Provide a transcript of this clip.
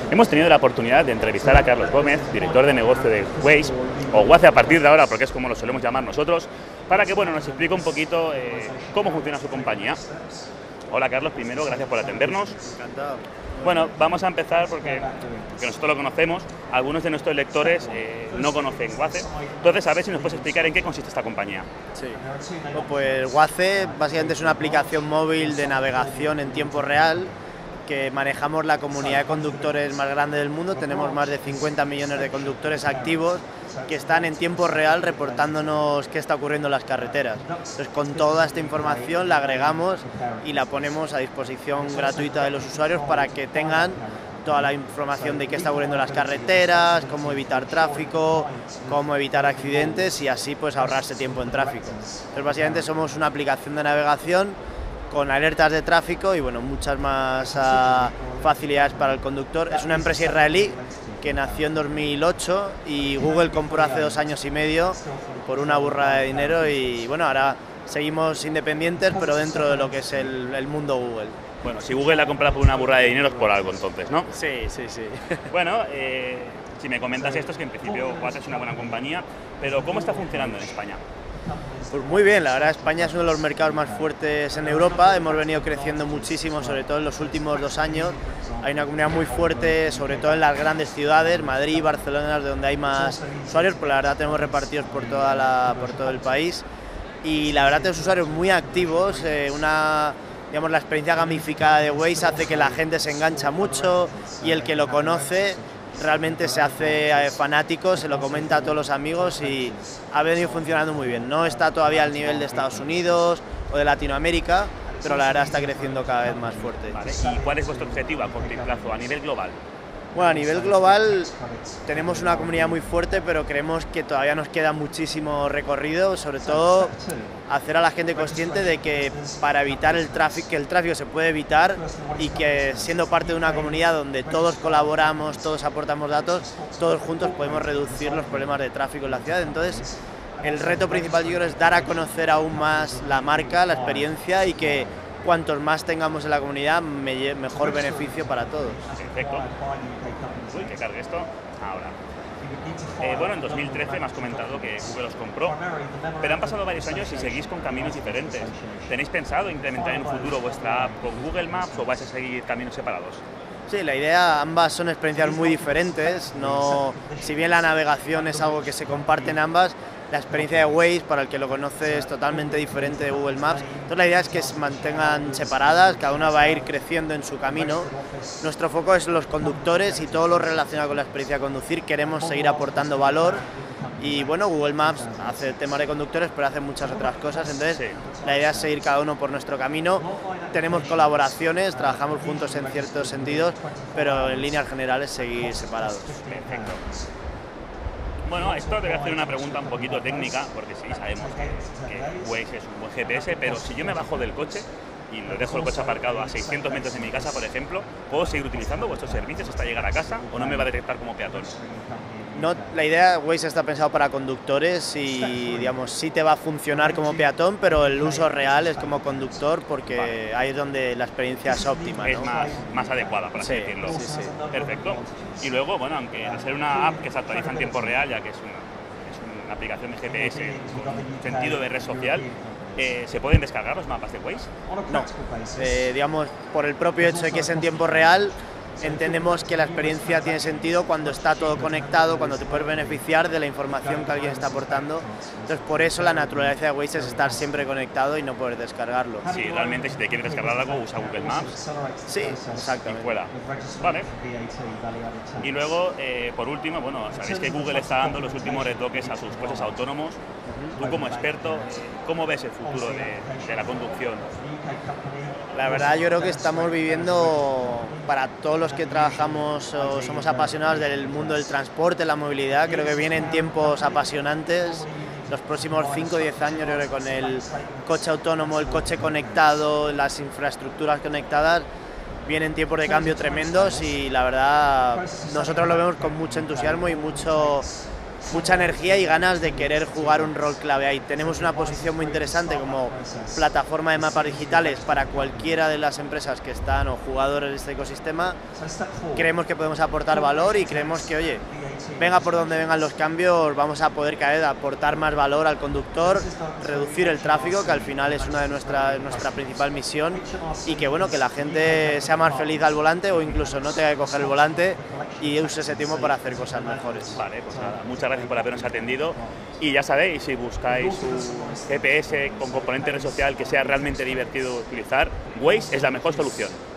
Hemos tenido la oportunidad de entrevistar a Carlos Gómez, director de negocio de Waze, o Waze a partir de ahora, porque es como lo solemos llamar nosotros, para que nos explique un poquito cómo funciona su compañía. Hola Carlos, primero, gracias por atendernos. Encantado. Bueno, vamos a empezar porque nosotros lo conocemos, algunos de nuestros lectores no conocen Waze, entonces a ver si nos puedes explicar en qué consiste esta compañía. Sí. Bueno, pues Waze básicamente es una aplicación móvil de navegación en tiempo real que manejamos la comunidad de conductores más grande del mundo. Tenemos más de 50 millones de conductores activos que están en tiempo real reportándonos qué está ocurriendo en las carreteras. Entonces, con toda esta información la agregamos y la ponemos a disposición gratuita de los usuarios para que tengan toda la información de qué está ocurriendo en las carreteras, cómo evitar tráfico, cómo evitar accidentes y así pues ahorrarse tiempo en tráfico. Entonces, básicamente somos una aplicación de navegación con alertas de tráfico y muchas más facilidades para el conductor. Es una empresa israelí que nació en 2008 y Google compró hace 2 años y medio por una burrada de dinero y ahora seguimos independientes pero dentro de lo que es el mundo Google. Bueno, si Google la compra por una burrada de dinero es por algo entonces, ¿no? Sí, sí, sí. Bueno, si me comentas esto es que en principio Waze es una buena compañía, pero ¿cómo está funcionando en España? Pues muy bien, la verdad España es uno de los mercados más fuertes en Europa, hemos venido creciendo muchísimo, sobre todo en los últimos 2 años, hay una comunidad muy fuerte, sobre todo en las grandes ciudades, Madrid, Barcelona, de donde hay más usuarios, pues la verdad tenemos repartidos por todo el país y la verdad tenemos usuarios muy activos, la experiencia gamificada de Waze hace que la gente se engancha mucho y el que lo conoce realmente se hace fanático, se lo comenta a todos los amigos y ha venido funcionando muy bien. No está todavía al nivel de Estados Unidos o de Latinoamérica, pero la verdad está creciendo cada vez más fuerte. Vale. ¿Y cuál es vuestro objetivo a corto plazo, a nivel global? Bueno, a nivel global tenemos una comunidad muy fuerte, pero creemos que todavía nos queda muchísimo recorrido, sobre todo hacer a la gente consciente de que para evitar el tráfico se puede evitar y que siendo parte de una comunidad donde todos colaboramos, todos aportamos datos, todos juntos podemos reducir los problemas de tráfico en la ciudad. Entonces, el reto principal yo creo es dar a conocer aún más la marca, la experiencia y que cuantos más tengamos en la comunidad, mejor beneficio para todos. Perfecto. Uy, que cargue esto. Ahora. En 2013 me has comentado que Google os compró, pero han pasado varios años y seguís con caminos diferentes. ¿Tenéis pensado implementar en un futuro vuestra app con Google Maps o vais a seguir caminos separados? Sí, la idea, ambas son experiencias muy diferentes, si bien la navegación es algo que se comparte en ambas, la experiencia de Waze, para el que lo conoce, es totalmente diferente de Google Maps. Entonces la idea es que se mantengan separadas, cada una va a ir creciendo en su camino. Nuestro foco es los conductores y todo lo relacionado con la experiencia de conducir, queremos seguir aportando valor. Y Google Maps hace temas de conductores, pero hace muchas otras cosas, entonces la idea es seguir cada uno por nuestro camino. Tenemos colaboraciones, trabajamos juntos en ciertos sentidos, pero en líneas generales seguir separados. Perfecto. Bueno, esto te voy a hacer una pregunta un poquito técnica, porque sí, sabemos que Waze es un buen GPS, pero si yo me bajo del coche y lo dejo el coche aparcado a 600 metros de mi casa, por ejemplo, ¿puedo seguir utilizando vuestros servicios hasta llegar a casa o no me va a detectar como peatón? No, la idea, Waze está pensado para conductores y sí te va a funcionar como peatón, pero el uso real es como conductor porque ahí es donde la experiencia es óptima, ¿no? Es más adecuada, por así decirlo. Sí. Perfecto. Y luego, aunque al ser una app que se actualiza en tiempo real, ya que es una aplicación de GPS con sentido de red social, ¿se pueden descargar los mapas de Waze? No. Por el propio hecho de que es en tiempo real, entendemos que la experiencia tiene sentido cuando está todo conectado, cuando te puedes beneficiar de la información que alguien está aportando. Entonces, por eso la naturaleza de Waze es estar siempre conectado y no poder descargarlo. Sí, realmente si te quieres descargar algo, usa Google Maps. Sí, exactamente. Y fuera. Vale. Y luego, por último, sabéis que Google está dando los últimos retoques a sus coches autónomos. Tú como experto, ¿cómo ves el futuro de la conducción? La verdad yo creo que estamos viviendo, para todos los que trabajamos o somos apasionados del mundo del transporte, la movilidad, creo que vienen tiempos apasionantes. Los próximos 5 o 10 años, yo creo que con el coche autónomo, el coche conectado, las infraestructuras conectadas, vienen tiempos de cambio tremendos y la verdad nosotros lo vemos con mucho entusiasmo y mucho mucha energía y ganas de querer jugar un rol clave ahí. Tenemos una posición muy interesante como plataforma de mapas digitales para cualquiera de las empresas que están o jugadores de este ecosistema. Creemos que podemos aportar valor y creemos que, oye, venga por donde vengan los cambios, vamos a poder cada vez aportar más valor al conductor, reducir el tráfico, que al final es una de nuestra principal misión, y que bueno, que la gente sea más feliz al volante o incluso no tenga que coger el volante y use ese tiempo para hacer cosas mejores. Vale, pues nada, muchas gracias por habernos atendido y ya sabéis, si buscáis un GPS con componente red social que sea realmente divertido de utilizar, Waze es la mejor solución.